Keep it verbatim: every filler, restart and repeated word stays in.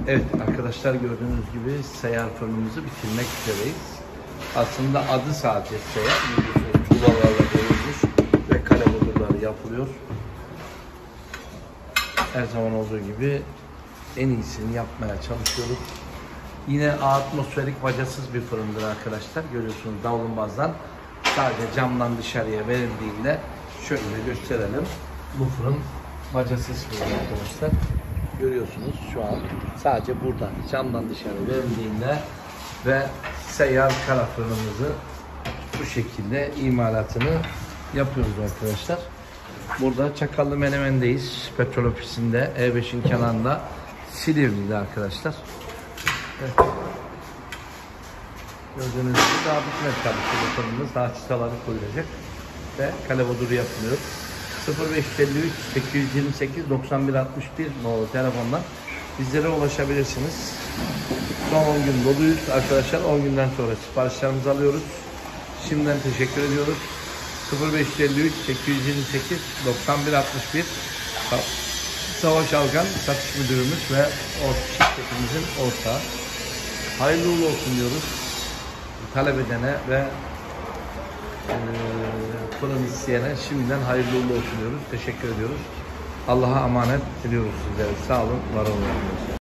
Evet arkadaşlar, gördüğünüz gibi seyyar fırınımızı bitirmek üzereyiz. Aslında adı sadece seyyar. Tuğlalarla doldurulmuş ve kale bodurları yapılıyor. Her zaman olduğu gibi en iyisini yapmaya çalışıyoruz. Yine atmosferik bacasız bir fırındır arkadaşlar. Görüyorsunuz davlumbazdan sadece camdan dışarıya verildiğinde şöyle gösterelim. Bu fırın bacasız fırın arkadaşlar. Görüyorsunuz şu an sadece buradan camdan dışarı verildiğinde ve seyyar kara fırınımızı bu şekilde imalatını yapıyoruz arkadaşlar. Burada Çakallı Menemen'deyiz. Petrol ofisinde E beşin kenarında Silivri'de arkadaşlar. Evet. Gördüğünüz gibi daha bitmedi tabii ki bu fırınımız. Daha çıtaları koyulacak ve kale boduru yapılıyor. sıfır beş elli üç sekiz yüz yirmi sekiz doksan bir altmış bir numaralı telefondan bizlere ulaşabilirsiniz. Son on gün doluyuz arkadaşlar. on günden sonra siparişlerimizi alıyoruz. Şimdiden teşekkür ediyoruz. sıfır beş elli üç sekiz yüz yirmi sekiz doksan bir altmış bir Savaş Algan satış müdürümüz ve şirketimizin ortağı. Hayırlı uğurlu olsun diyoruz. Talep edene ve e, fırın isteyene şimdiden hayırlı uğurlu olsun diyoruz. Teşekkür ediyoruz. Allah'a emanet ediyoruz sizlere. Sağ olun, var olun.